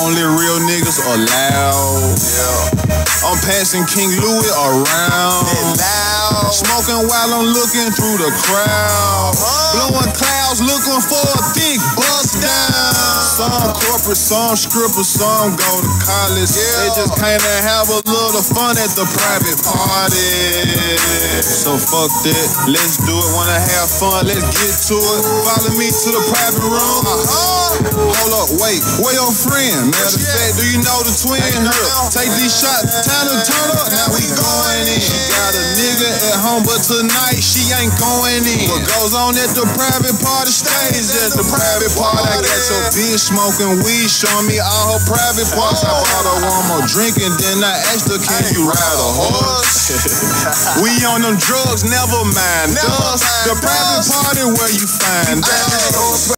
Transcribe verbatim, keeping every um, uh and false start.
only real niggas allowed. Yeah. I'm passing King Louis around. Loud. Smoking while I'm looking through the crowd. Uh-huh. Blowing clouds looking for a thick bust down. Some corporate, some strippers, some go to college. Yeah. They just came to have a little fun at the private party. So fuck that, let's do it. Wanna have fun, let's get to it. Follow me to the private room. Uh-huh. Hold up, wait, where your friend? Matter of fact, do you know the twin here? Take these shots, time to turn up, now we going in. She got a nigga at home, but tonight she ain't going in. What goes on at the private party stays at the private party. I got your bitch smoking weed, showing me all her private parts. I bought her one more drink and then I asked her, can you ride a horse? We on them drugs, never mind us. The private party where you find us.